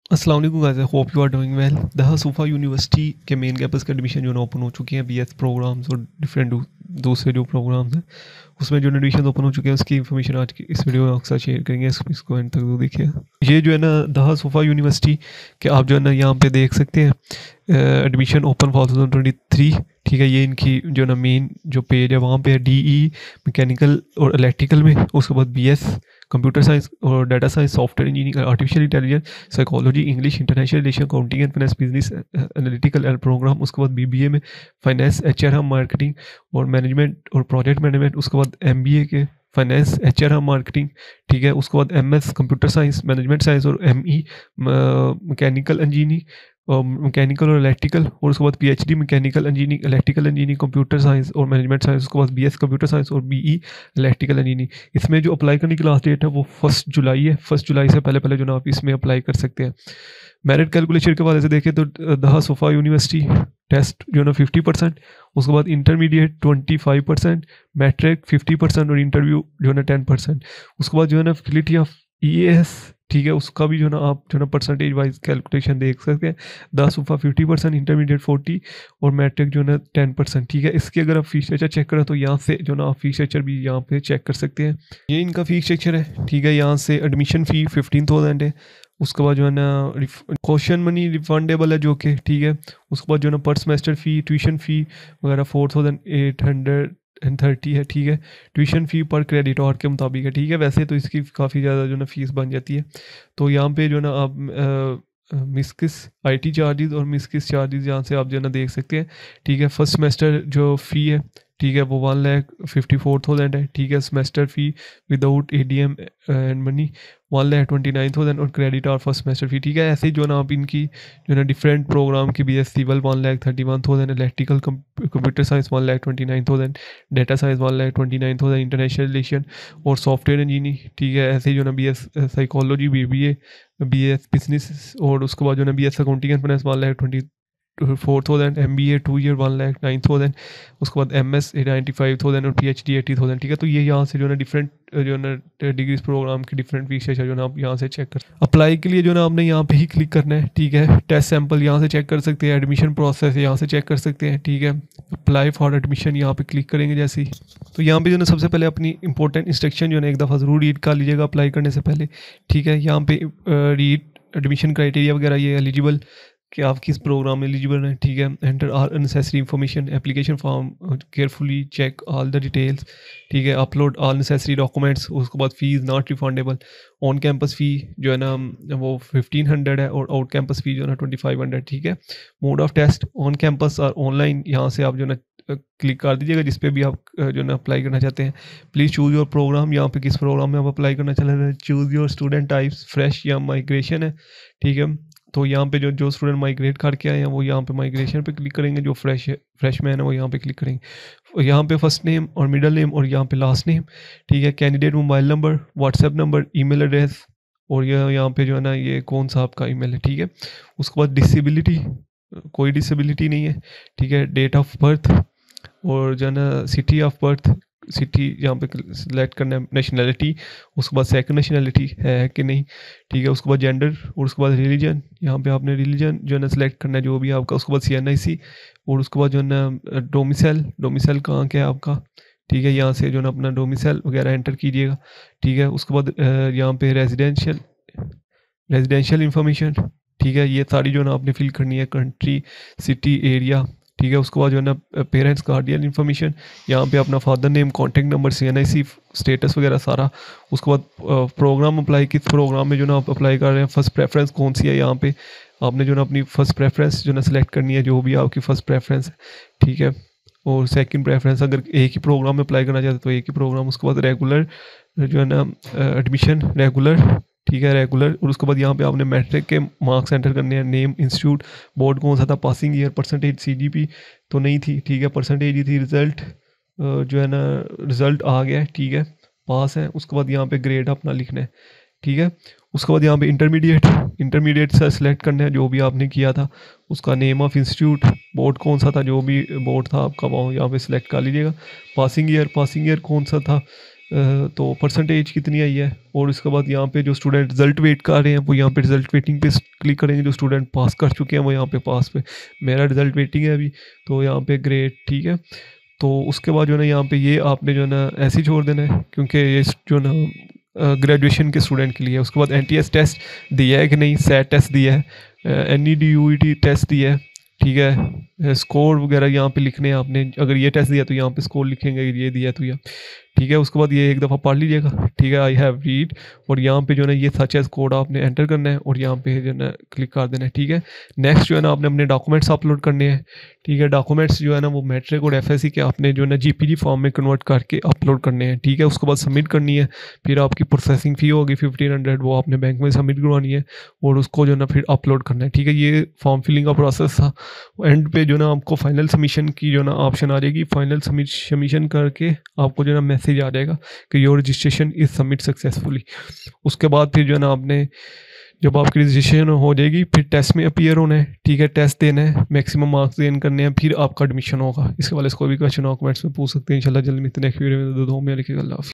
अस्सलाम वालेकुम guys, I hope you are doing well. दहा सूफा यूनिवर्सिटी के मेन कैंपस के एडमिशन जो है ओपन हो चुकी हैं। बीएस प्रोग्राम्स और डिफरेंट दूसरे जो प्रोग्राम्स हैं उसमें जो एडमिशन ओपन हो चुके हैं, उसकी इन्फॉर्मेशन आज की इस वीडियो में आपके साथ शेयर करेंगे। इसको एंड तक जरूर देखिए। ये जो है ना दहा सूफा यूनिवर्सिटी के आप जो है ना यहाँ पे देख सकते हैं एडमिशन ओपन फॉर 2023। ठीक है, ये इनकी जो ना मेन जो पेज है वहाँ पे है डीई मैकेनिकल और इलेक्ट्रिकल में, उसके बाद बीएस कंप्यूटर साइंस और data science, software engineering, artificial intelligence, psychology, English, international relation, accounting and finance, business analytical and program. उसके बाद बीबीए में फाइनेंस, एचआरएम, मार्केटिंग और मैनेजमेंट और प्रोजेक्ट मैनेजमेंट। उसके बाद एमबीए के फाइनेंस, एचआरएम, मार्केटिंग। ठीक है, उसके बाद MS computer science, management science और एमई मैकेनिकल इंजीनियरिंग और मैकेनिकल और इलेक्ट्रिकल। और उसके बाद PhD mechanical engineering, electrical engineering, computer science और मैनेजमेंट साइंस। उसके बाद बीएस कंप्यूटर साइंस और बीई इलेक्ट्रिकल इंजीनियरिंग। इसमें जो अप्लाई करने की लास्ट डेट है वो 1 जुलाई है। 1 जुलाई से पहले पहले जो ना आप इसमें अप्लाई कर सकते हैं। मेरिट कैलकुलेशन के वाले से देखें तो दहा सोफा यूनिवर्सिटी टेस्ट जो ना 50%, उसके बाद इंटरमीडिएट 25%, मैट्रिक 50% और इंटरव्यू जो है ना 10%। उसके बाद जो है ना फैकल्टी ऑफ ईएएस, ठीक है, उसका भी जो है ना आप जो है ना परसेंटेज वाइज कैलकुलेशन देख सकते हैं। 10 50%, इंटरमीडिएट 40 और मैट्रिक जो है ना 10%। ठीक है, इसकी अगर आप फीस स्ट्रक्चर चेक करें तो यहाँ से जो ना आप फीस स्ट्रक्चर भी यहाँ पे चेक कर सकते हैं। ये इनका फीस स्ट्रक्चर है। ठीक है, यहाँ से एडमिशन फ़ी 15,000 है। उसके बाद जो है ना क्वेश्चन मनी रिफंडेबल है जो कि ठीक है। उसके बाद जो है ना पर सेमेस्टर फ़ी, ट्यूशन फ़ी वगैरह 4,830 है। ठीक है, ट्यूशन फ़ी पर क्रेडिट और के मुताबिक है। ठीक है, वैसे तो इसकी काफ़ी ज़्यादा जो ना फीस बन जाती है। तो यहाँ पे जो ना आप मिसकिस आईटी चार्जेस और मिसकिस चार्जेस यहाँ से आप जो है ना देख सकते हैं। ठीक है, फर्स्ट सेमेस्टर जो फ़ी है, ठीक है, वो 1,54,000 है। ठीक है, semester fee without ADM and money 1,29,000 और क्रेडिट और फर्स्ट सेमेस्टर फ़ी। ठीक है, ऐसे ही जो ना आप इनकी जो ना डिफरेंट प्रोग्राम की BS civil 1,31,000, electrical computer science 1,29,000, data science 1,29,000, international relation और सॉफ्टवेयर इंजीनियरिंग। ठीक है, ऐसे ही जो ना BS psychology, BBA, BS business और उसके बाद जो ना BS accounting and finance 1,24,000, MBA 2 year 1,09,000, उसके बाद एमएस 95,000 और पीएचडी 80,000। ठीक है, तो ये यहाँ से जो है ना डिफरेंट जो है ना डिग्रीज प्रोग्राम की डिफरेंट फीस है जो ना आप यहाँ से चेक कर। अप्लाई के लिए जो ना आपने यहाँ पे ही क्लिक करना है। ठीक है, टेस्ट सैंपल यहाँ से चेक कर सकते हैं, एडमिशन प्रोसेस यहाँ से चेक कर सकते हैं। ठीक है, अप्लाई फॉर एडमिशन यहाँ पे क्लिक करेंगे जैसे ही, तो यहाँ पे जो ना सबसे पहले अपनी इंपॉर्टेंट इंस्ट्रक्शन जो है ना एक दफ़ा ज़रूर रीड कर लीजिएगा अप्लाई करने से पहले। ठीक है, यहाँ पे रीड एडमिशन क्राइटेरिया वगैरह, ये एलिजिबल कि आप किस प्रोग्राम में एलिजिबल हैं। ठीक है, enter all unnecessary information, application form carefully check all the details. ठीक है, अपलोड ऑल नेसेसरी डॉक्यूमेंट्स। उसके बाद fees not refundable. On campus fee जो है ना वो 1,500 है और आउट कैंपस फ़ी जो है ना 2,500। ठीक है, mode of test on campus और ऑनलाइन, यहाँ से आप जो है ना क्लिक कर दीजिएगा जिस पे भी आप जो है ना अप्लाई करना चाहते हैं। प्लीज़ चूज़ योर प्रोग्राम, यहाँ पे किस प्रोग्राम में आप अप्लाई करना चाह रहे हैं। Choose your student types, fresh या माइग्रेशन है। ठीक है, तो यहाँ पे जो जो स्टूडेंट माइग्रेट करके आए हैं वो यहाँ पे माइग्रेशन पे क्लिक करेंगे, जो फ्रेशमैन है वो यहाँ पे क्लिक करेंगे। और यहाँ पे फर्स्ट नेम और मिडिल नेम और यहाँ पे लास्ट नेम। ठीक है, candidate mobile number, WhatsApp number, email address और ये यहाँ पे जो है ना ये कौन सा आपका ईमेल है। ठीक है, उसके बाद डिसेबिलिटी, कोई डिसेबिलिटी नहीं है। ठीक है, डेट ऑफ बर्थ और जो है ना सिटी ऑफ बर्थ, सिटी यहाँ पे सिलेक्ट करना है। नेशनैलिटी, उसके बाद सेकंड नेशनैलिटी है कि नहीं। ठीक है, उसके बाद जेंडर और उसके बाद रिलीजन, यहाँ पे आपने रिलीजन जो है ना सिलेक्ट करना है जो भी आपका। उसके बाद सीएनआईसी और उसके बाद जो है ना डोमिसाइल कहाँ के है आपका। ठीक है, यहाँ से जो है ना अपना डोमिसाइल वगैरह एंटर कीजिएगा। ठीक है, उसके बाद यहाँ पे रेजिडेंशियल इंफॉर्मेशन। ठीक है, ये सारी जो है ना आपने फिल करनी है, कंट्री, सिटी, एरिया। ठीक है, उसके बाद जो है ना पेरेंट्स गार्डियन इन्फॉर्मेशन, यहाँ पे अपना father name, contact number, CNIC status वगैरह सारा। उसके बाद प्रोग्राम अप्लाई, किस प्रोग्राम में जो ना आप अप्लाई कर रहे हैं, फर्स्ट प्रेफरेंस कौन सी है, यहाँ पे आपने जो ना अपनी फर्स्ट प्रेफरेंस जो ना सिलेक्ट करनी है, जो भी आपकी फर्स्ट प्रेफरेंस है। ठीक है, और सेकंड प्रेफरेंस अगर एक ही प्रोग्राम में अप्लाई करना चाहते तो एक ही प्रोग्राम। उसके बाद रेगुलर जो है ना एडमिशन रेगुलर। ठीक है, रेगुलर। और उसके बाद यहाँ पे आपने मैट्रिक के मार्क्स एंटर करने हैं, नेम, इंस्टीट्यूट, बोर्ड कौन सा था, पासिंग ईयर, परसेंटेज, सीजीपी तो नहीं थी। ठीक है, परसेंटेज ही थी। रिज़ल्ट जो है ना रिज़ल्ट आ गया है। ठीक है, पास है। उसके बाद यहाँ पे ग्रेड अपना लिखना है। ठीक है, उसके बाद यहाँ पे इंटरमीडिएट से सिलेक्ट करना है जो भी आपने किया था, उसका नेम ऑफ इंस्टीट्यूट, बोर्ड कौन सा था, जो भी बोर्ड था आपका वो यहाँ पे सिलेक्ट कर लीजिएगा। पासिंग ईयर कौन सा था, तो परसेंटेज कितनी आई है, और उसके बाद यहाँ पे जो स्टूडेंट रिज़ल्ट वेट कर रहे हैं वो यहाँ पे रिज़ल्ट वेटिंग पे क्लिक करेंगे। जो स्टूडेंट पास कर चुके हैं वो यहाँ पे पास पे, मेरा रिज़ल्ट वेटिंग है अभी, तो यहाँ पे ग्रेड, ठीक है। तो उसके बाद जो है ना यहाँ पे ये आपने जो है ना ऐसे ही छोड़ देना है, क्योंकि ये जो ना ग्रेजुएशन के स्टूडेंट के लिए है। उसके बाद NTS टेस्ट दिया है कि नहीं, सेट टेस्ट दिया है, NEDUET टेस्ट दिया है, ठीक है। स्कोर वगैरह यहाँ पे लिखने हैं आपने, अगर ये टेस्ट दिया तो यहाँ पे स्कोर लिखेंगे, ये दिया तो ये, ठीक है। उसके बाद ये एक दफ़ा पढ़ लीजिएगा, ठीक है, आई हैव रीड, और यहाँ पे जो है ना ये सच एज कोड आपने एंटर करना है और यहाँ पे जो है ना क्लिक कर देना है, ठीक है। नेक्स्ट जो है ना आपने अपने डॉक्यूमेंट्स अपलोड करने हैं, ठीक है। डॉक्यूमेंट्स जो है ना वो मैट्रिक और FSC के आपने जो है ना GPG फॉर्म में कन्वर्ट करके अपलोड करने हैं, ठीक है। उसके बाद सबमिट करनी है, फिर आपकी प्रोसेसिंग फ़ी होगी 1500, वो आपने बैंक में सबमिट करवानी है और उसको जो है ना फिर अपलोड करना है, ठीक है। ये फॉर्म फिलिंग का प्रोसेस था। एंड पे जो है ना आपको फाइनल सबमिशन की जो है ना ऑप्शन आ जाएगी, फाइनल सबमिशन करके आपको जो है ना मैसेज आ जाएगा कि your registration is submit successfully. उसके बाद फिर जो है ना आपने, जब आपकी रजिस्ट्रेशन हो जाएगी फिर टेस्ट में अपीयर होना है, ठीक है। टेस्ट देना है, मैक्सिमम मार्क्स गेन करने हैं, फिर आपका एडमिशन होगा। इसके वाले कोई भी क्वेश्चन हो कमेंट्स में पूछ सकते हैं। इंशाल्लाह जल्दी मिलते हैं नेक्स्ट वीडियो में। दो में लिखिएगा। अल्लाह हाफ़िज़।